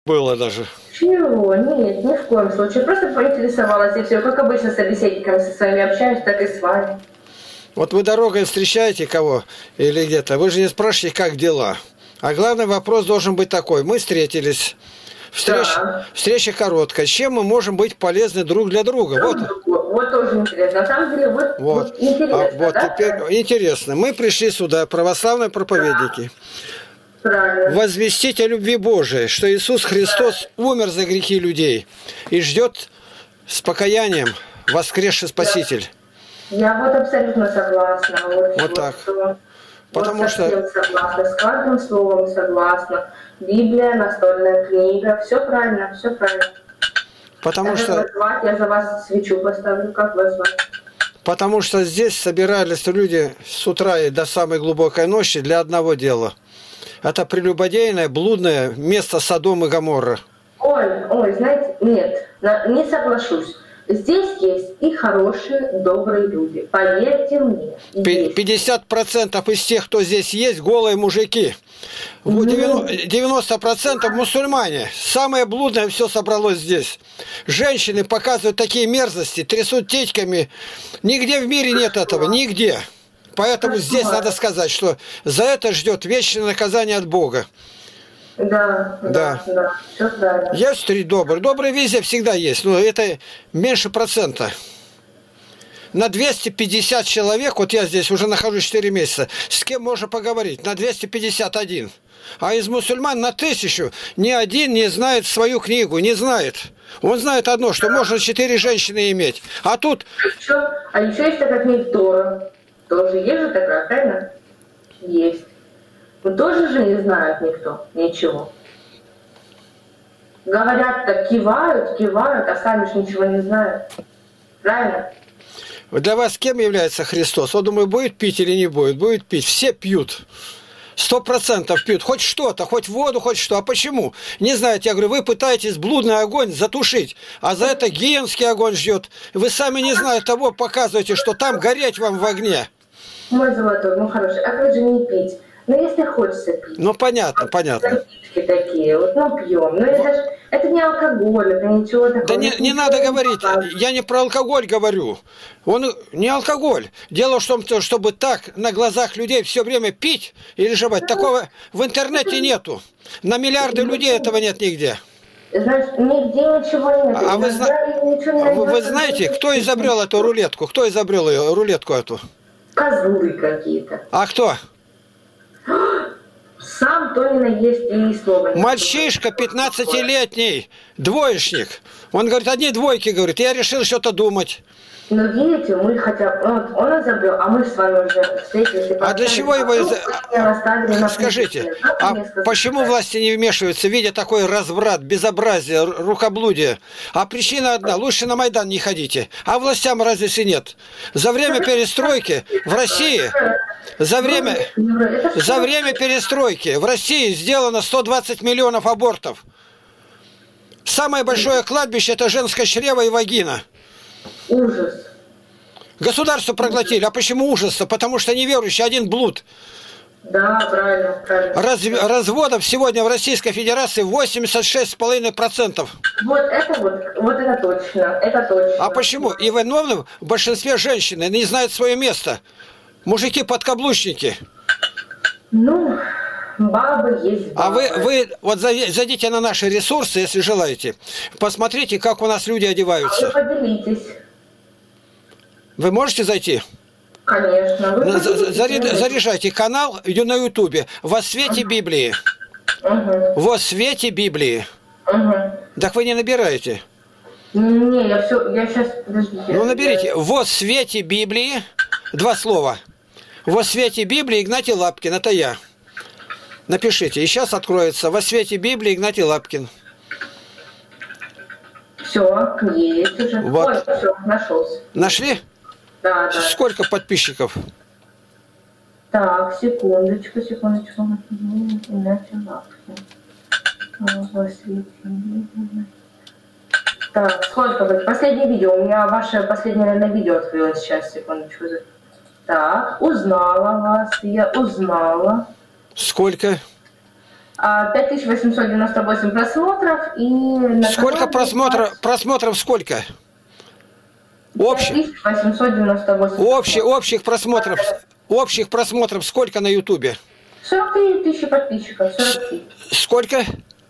было даже. Чего? Нет, ни в коем случае. Просто поинтересовалась и все. Как обычно с собеседниками со своими общаюсь, так и с вами. Вот вы дорогой встречаете кого или где-то, вы же не спрашиваете, как дела. А главный вопрос должен быть такой. Мы встретились. Встреча короткая. Чем мы можем быть полезны друг для друга? Вот тоже интересно. На самом деле, вот интересно. Да? Теперь интересно. Мы пришли сюда, православные проповедники. Правильно. Возвестить о любви Божией, что Иисус Христос умер за грехи людей и ждет с покаянием воскресший Спаситель. Я вот абсолютно согласна. Вот так. Потому вот совсем согласна. С каждым словом согласна. Библия, настольная книга. Все правильно, все правильно. Потому что... Я за вас свечу поставлю. Как вас звать? Потому что здесь собирались люди с утра и до самой глубокой ночи для одного дела. Это прелюбодейное, блудное место Содом и Гоморра. Ой, знаете, нет, не соглашусь. Здесь есть и хорошие, добрые люди. Поверьте мне. 50% из тех, кто здесь есть, голые мужики. 90% мусульмане. Самое блудное все собралось здесь. Женщины показывают такие мерзости, трясут течками. Нигде в мире нет этого, нигде. Поэтому здесь надо сказать, что за это ждет вечное наказание от Бога. Да. Все правильно. Есть три добрые. Добрые везде всегда есть, но это меньше процента. На 250 человек, вот я здесь уже нахожусь 4 месяца, с кем можно поговорить? На 251. А из мусульман на 1000 ни один не знает свою книгу, не знает. Он знает одно, что можно 4 женщины иметь. А тут... А еще есть такая книга Тора. Тоже есть же такая, правильно? Есть. Но тоже же не знают никто, ничего. Говорят, так кивают, а сами же ничего не знают. Правильно? Для вас кем является Христос? Он, думаю, будет пить или не будет? Будет пить. Все пьют. 100% пьют. Хоть что-то, хоть воду, хоть что. А почему? Не знаете, я говорю, вы пытаетесь блудный огонь затушить, а за это гиенский огонь ждет. Вы сами не знаете того, показываете, что там гореть вам в огне. Мой золотой, ну хороший, а как же не пить? Ну, если хочется пить. Ну, понятно. Напитки такие, вот, ну, пьем. Но это не алкоголь, это ничего такого. Да не надо говорить, я не про алкоголь говорю. Он не алкоголь. Дело в том, чтобы так на глазах людей все время пить или жевать, такого в интернете нету. На миллиарды людей этого нет нигде. Знаешь, нигде ничего нет. А вы знаете, кто изобрел эту рулетку? Кто изобрел ее, рулетку эту? Козлы какие-то. А кто? Сам Тонина есть и слова. Мальчишка 15-летний, двоечник. Он говорит, одни двойки, говорит, я решил что-то думать. Но видите, мы хотя он изобрел, а мы с вами уже встретились. А для чего его... Скажите, а почему власти не вмешиваются, видя такой разврат, безобразие, рукоблудие? А причина одна, лучше на Майдан не ходите. А властям разве нет? За время перестройки в России... За время перестройки в России сделано 120 миллионов абортов. Самое большое кладбище – это женское чрево и вагина. Ужас. Государство проглотили. А почему ужас-то? Потому что неверующий, один блуд. Да, правильно. Разводов сегодня в Российской Федерации 86,5%. Вот это точно. А почему? И виновны в большинстве женщины не знают свое место. Мужики подкаблучники. Ну, бабы есть бабы. А вы вот зайдите на наши ресурсы, если желаете. Посмотрите, как у нас люди одеваются. А вы поделитесь. Вы можете зайти? Конечно. Заряжайте канал на Ютубе «Во свете Библии». «Во свете Библии». Так вы не набираете? Не, я сейчас, подождите. Ну наберите «Во свете Библии», 2 слова. «Во свете Библии» Игнатий Лапкин, это я. Напишите, и сейчас откроется «Во свете Библии» Игнатий Лапкин. Все, есть уже. Вот. Ой, все, нашелся. Нашли? Да. Сколько подписчиков? Так, секундочку. Игнатий Лапкин. Во свете Библии. Так, сколько вы? Последнее видео. У меня ваше последнее, наверное, видео открылось сейчас, секундочку. Так, узнала вас, я узнала. Сколько? 5898 просмотров и... Сколько просмотров сколько? Общих просмотров сколько на Ютубе? 43 тысячи подписчиков, 43. Сколько?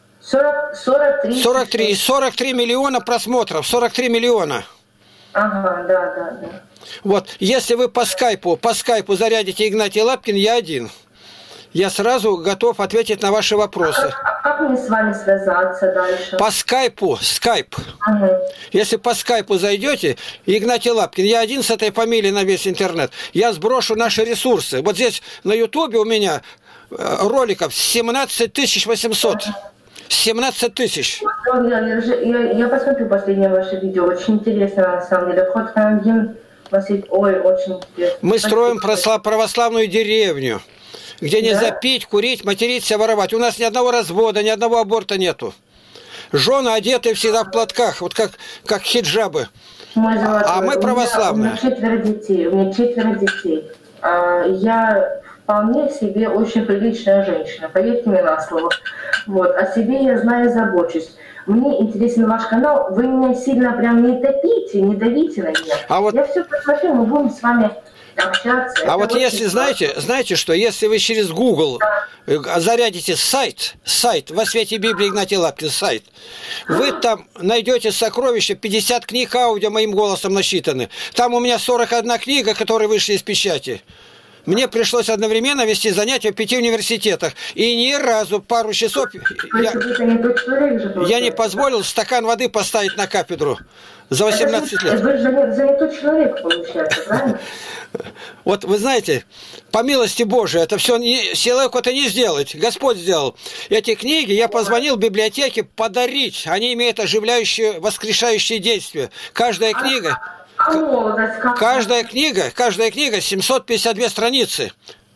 43. 43 миллиона просмотров, 43 миллиона. Ага, да. Вот, если вы по скайпу зарядите Игнатий Лапкин, я один. Я сразу готов ответить на ваши вопросы. А как мне с вами связаться дальше? По скайп. Ага. Если по скайпу зайдете, Игнатий Лапкин, я один с этой фамилией на весь интернет, я сброшу наши ресурсы. Вот здесь на ютубе у меня роликов 17 800. 17 тысяч. Я посмотрю последнее ваше видео. Очень интересно, на самом деле. Вход в Камин, ой, очень интересно. Мы строим православную деревню, где нельзя пить, курить, материться, воровать. У нас ни одного развода, ни одного аборта нету. Жены одеты всегда в платках, вот как хиджабы. А мы православные. У меня четверо детей. Я вполне себе очень приличная женщина, поверьте мне на слово. Вот. О себе я знаю и забочусь. Мне интересен ваш канал. Вы меня сильно прям не топите, не давите на меня. Я все посмотрю, мы будем с вами общаться. А вот если, знаете что, если вы через Google зарядите сайт «Во свете Библии» Игнатий Лапкин, сайт, вы там найдете сокровища, 50 книг аудио моим голосом насчитаны. Там у меня 41 книга, которые вышли из печати. Мне пришлось одновременно вести занятия в 5 университетах. И ни разу пару часов я не позволил стакан воды поставить на кафедру за 18 лет. Вы же занятой человек, получается, правильно? Вот вы знаете, по милости Божией, это все человеку это не сделать. Господь сделал. Эти книги я позвонил в библиотеке подарить. Они имеют оживляющее, воскрешающее действие. Каждая книга... Каждая книга 752 страницы.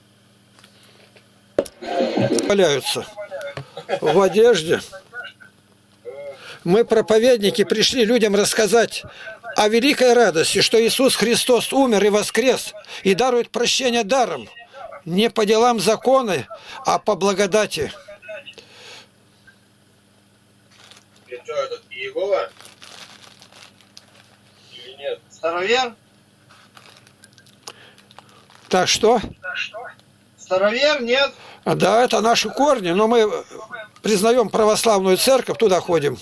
Валяются в одежде. Мы, проповедники, пришли людям рассказать о великой радости, что Иисус Христос умер и воскрес, и дарует прощение даром, не по делам закона, а по благодати. И что, этот Иегова? Или нет? Старовер? Так что? Старовер, нет? Да, это наши корни, но мы признаем православную церковь, туда ходим.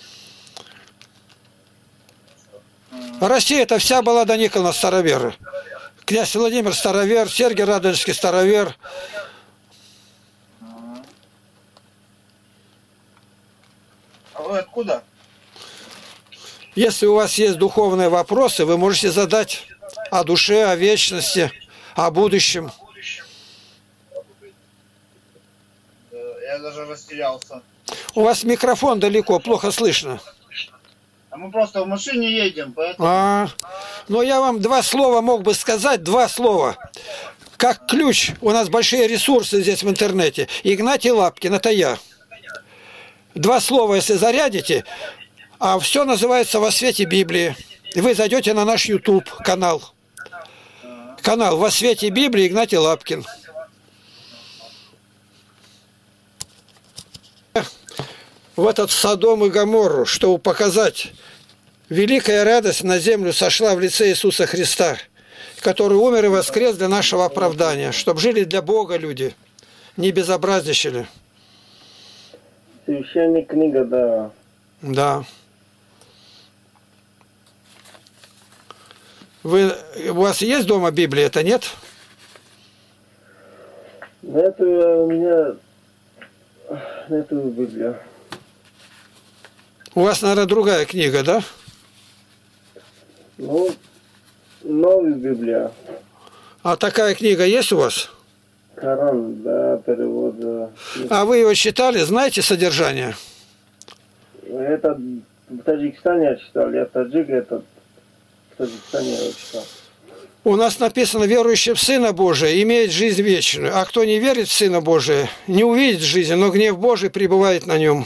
Россия это вся была до Никона староверы. Князь Владимир старовер, Сергий Радонежский старовер. А вы откуда? Если у вас есть духовные вопросы, вы можете задать о душе, о вечности, о будущем. Я даже растерялся. У вас микрофон далеко, плохо слышно. А мы просто в машине едем, поэтому... Ну, я вам два слова мог бы сказать, два слова. Как ключ, у нас большие ресурсы здесь в интернете. Игнатий Лапкин, это я. Два слова, если зарядите, а все называется «Во свете Библии». И вы зайдете на наш YouTube канал. Канал «Во свете Библии» Игнатий Лапкин. В этот Содом и Гоморру, чтобы показать, великая радость на землю сошла в лице Иисуса Христа, который умер и воскрес для нашего оправдания, чтобы жили для Бога люди, не безобразничали. Священная книга, да. Да. У вас есть дома Библия, это нет? Это у меня... Это Библия. У вас, наверное, другая книга, да? Ну, новая Библия. А такая книга есть у вас? Коран, да, перевод. А вы его читали, знаете содержание? Это в Таджикистане я читал, я таджик, это в Таджикистане я читал. У нас написано, верующий в Сына Божия имеет жизнь вечную, а кто не верит в Сына Божия, не увидит жизни, но гнев Божий пребывает на нем.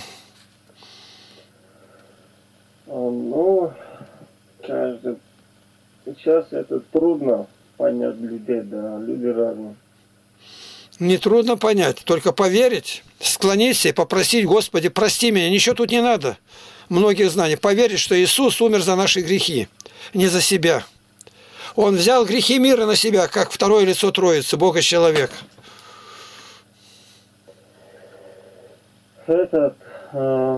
Ну, каждый... Сейчас это трудно понять людей, да, люди разные. Нетрудно понять, только поверить, склониться и попросить: Господи, прости меня, ничего тут не надо. Многих знаний. Поверить, что Иисус умер за наши грехи, не за себя. Он взял грехи мира на себя, как второе лицо Троицы, Бог и человек. Кто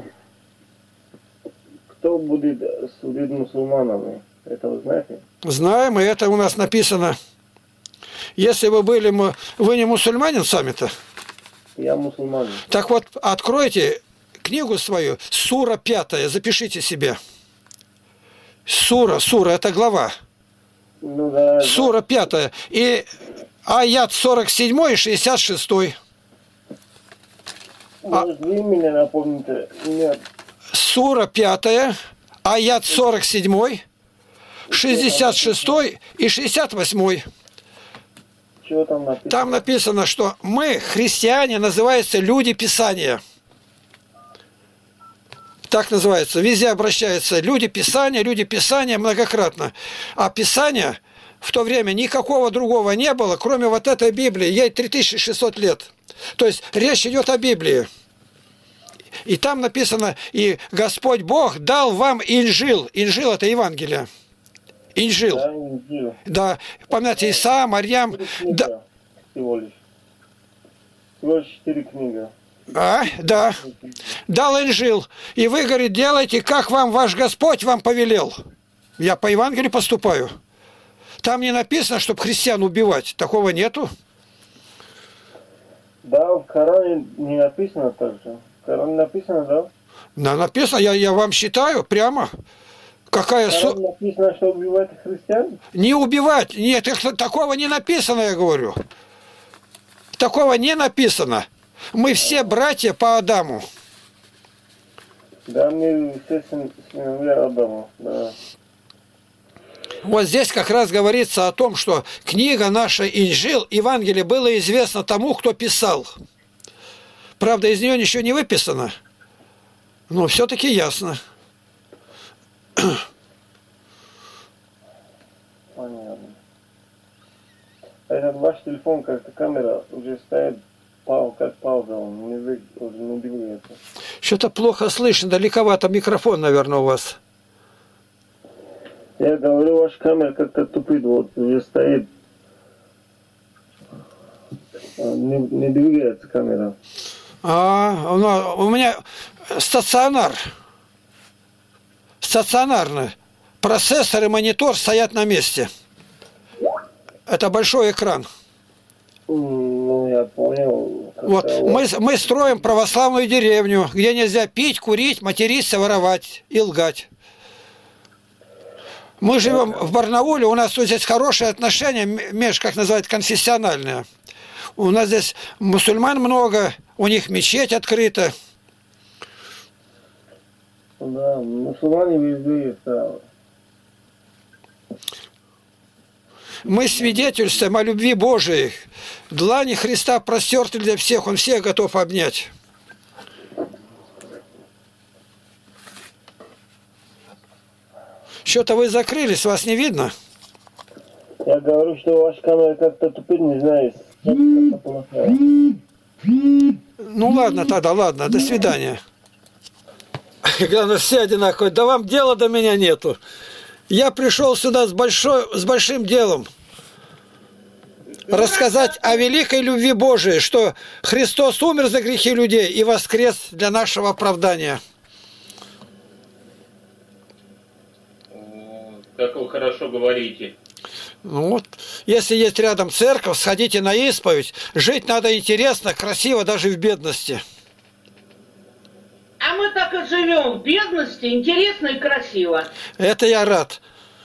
будет судить мусульманами? Это вы знаете? Знаем, и это у нас написано. Если вы были, вы не мусульманин сами-то? Я мусульманин. Так вот, откройте книгу свою, сура 5, запишите себе. Сура, это глава. Ну, да, Сура 5, и аят 47 и 66. Может, вы меня напомните? Нет. Сура 5, аят 47, 66 и 68. Что там написано? Там написано, что мы, христиане, называются люди Писания. Так называется. Везде обращаются люди Писания многократно. А Писания в то время никакого другого не было, кроме вот этой Библии. Ей 3600 лет. То есть речь идет о Библии. И там написано: и Господь Бог дал вам Инжил. Инжил – это Евангелие. Инжил. Да, Инжил. Да. Помните, Иса, Марьям. Да. Всего лишь 4 книги. Да. Дал Инжил. И вы, говорит, делайте, как вам ваш Господь вам повелел. Я по Евангелию поступаю. Там не написано, чтобы христиан убивать. Такого нету. Да, в Коране не написано так же. В Коране написано, да? Да, написано, я вам считаю прямо. Какая написано, что убивать христиан? Не убивать. Нет, такого не написано, я говорю. Такого не написано. Мы все братья по Адаму. Да, мы все сыновья Адама, да. Вот здесь как раз говорится о том, что книга наша Инжил, Евангелие, было известно тому, кто писал. Правда, из нее ничего не выписано, но все-таки ясно. Понятно. Этот ваш телефон, как-то камера уже стоит как пауза, он уже не двигается. Что-то плохо слышно, далековато микрофон, наверное, у вас. Я говорю, ваша камера как-то тупит, вот уже стоит. Не двигается камера. У меня стационарный. Процессор и монитор стоят на месте. Это большой экран. Ну, я понял. Вот. Мы строим православную деревню, где нельзя пить, курить, материться, воровать и лгать. Мы живем в Барнауле, у нас тут здесь хорошие отношения, как называют, конфессиональные. У нас здесь мусульман много, у них мечеть открыта. Да, мусульмане везде есть, да. Мы свидетельствуем о любви Божией. Длани Христа простерты для всех, Он всех готов обнять. Что-то вы закрылись, вас не видно? Я говорю, что ваша камера как-то тупит, не знаю. Ну ладно тогда, ладно, до свидания. Главное, все одинаковые. Да вам дела до меня нету. Я пришел сюда с большим делом. Рассказать о великой любви Божией, что Христос умер за грехи людей и воскрес для нашего оправдания. Как вы хорошо говорите. Ну вот, если есть рядом церковь, сходите на исповедь. Жить надо интересно, красиво, даже в бедности. А мы так и живем в бедности, интересно и красиво. Это я рад.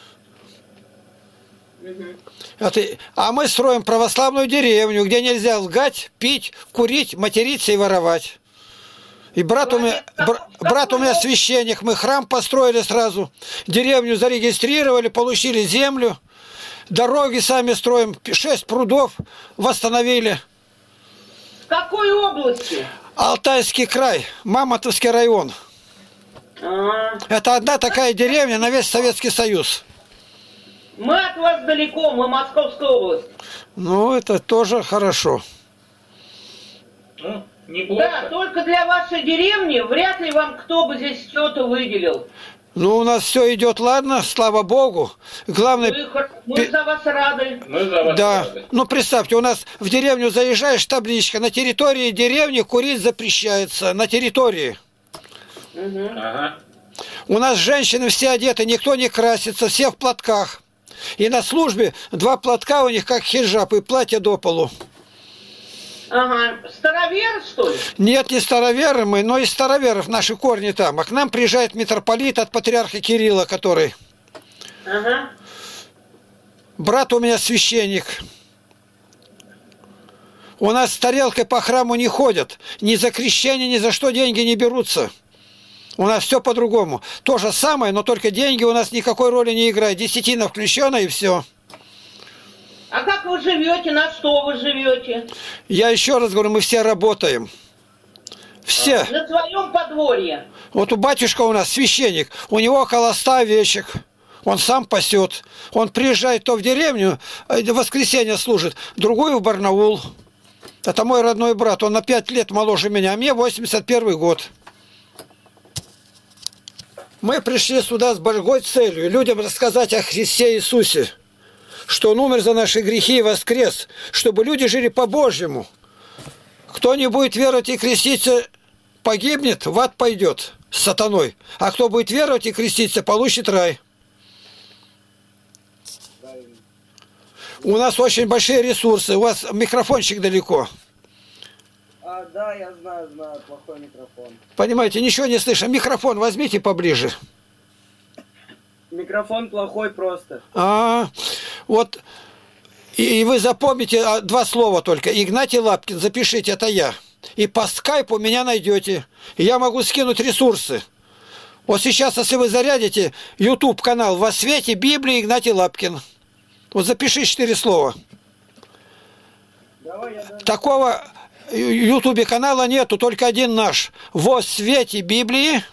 А мы строим православную деревню, где нельзя лгать, пить, курить, материться и воровать. И брат у меня священник, мы храм построили сразу, деревню зарегистрировали, получили землю, дороги сами строим, 6 прудов восстановили. В какой области? Алтайский край, Мамонтовский район. Это одна такая деревня на весь Советский Союз. Мы от вас далеко, мы Московская область. Ну, это тоже хорошо. Ну, неплохо. Да, только для вашей деревни вряд ли вам кто бы здесь что-то выделил. Ну, у нас все идет ладно, слава Богу. Главное... Мы за вас рады. Мы за вас Да, рады. ну представьте, у нас в деревню заезжаешь, табличка, на территории деревни курить запрещается, на территории. Ага. У нас женщины все одеты, никто не красится, все в платках. И на службе 2 платка у них как хиджаб и платье до полу. Ага. Староверы, что ли? Нет, не староверы мы, но и староверов, наши корни там. А к нам приезжает митрополит от патриарха Кирилла, который... Ага. Брат у меня священник. У нас с тарелкой по храму не ходят. Ни за крещение, ни за что деньги не берутся. У нас все по-другому. То же самое, но только деньги у нас никакой роли не играют. Десятина включена и все. А как вы живете? На что вы живете? Я еще раз говорю, мы все работаем. Все. На своем подворье. Вот у батюшка у нас священник, у него около 100 овечек. Он сам пасет. Он приезжает то в деревню, в воскресенье служит, другую в Барнаул. Это мой родной брат, он на 5 лет моложе меня, а мне 81 год. Мы пришли сюда с большой целью, людям рассказать о Христе Иисусе, что Он умер за наши грехи и воскрес, чтобы люди жили по-божьему. Кто не будет веровать и креститься, погибнет, в ад пойдет с сатаной. А кто будет веровать и креститься, получит рай. У нас очень большие ресурсы. У вас микрофончик далеко. Да, я знаю, плохой микрофон. Понимаете, ничего не слышно. Микрофон возьмите поближе. Микрофон плохой просто. Вот. И вы запомните 2 слова только. Игнатий Лапкин, запишите, это я. И по скайпу меня найдете. И я могу скинуть ресурсы. Вот сейчас, если вы зарядите YouTube канал «Во свете Библии» Игнатий Лапкин. Вот запиши 4 слова. Такого YouTube канала нету, только один наш. «Во свете Библии»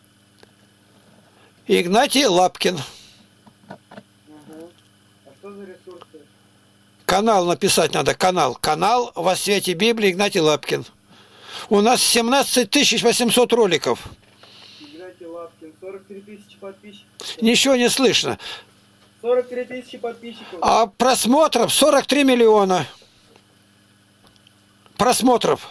Игнатий Лапкин. А что за ресурсы? Канал написать надо, канал «Во свете Библии» Игнатий Лапкин. У нас 17 800 роликов. Игнатий Лапкин, 43 тысячи подписчиков. Ничего не слышно. 43 тысячи подписчиков. А просмотров 43 миллиона. Просмотров.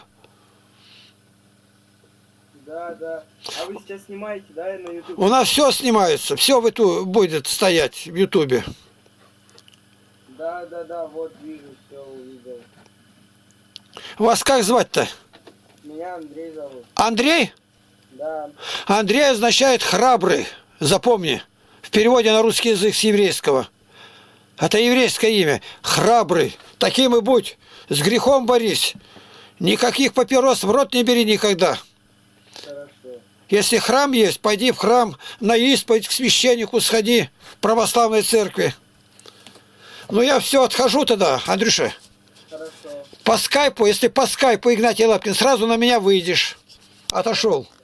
Да. А вы сейчас снимаете, да, на YouTube? У нас все снимается, все будет стоять в Ютубе. Да, вот вижу, все увидел. Вас как звать-то? Меня Андрей зовут. Андрей? Да. Андрей означает храбрый, запомни. В переводе на русский язык с еврейского. Это еврейское имя. Храбрый. Таким и будь. С грехом борись. Никаких папирос в рот не бери никогда. Хорошо. Если храм есть, пойди в храм, на исповедь к священнику сходи в православной церкви. Ну я все, отхожу тогда, Андрюша. Хорошо. По скайпу, если по скайпу Игнатий Лапкин, сразу на меня выйдешь. Отошел.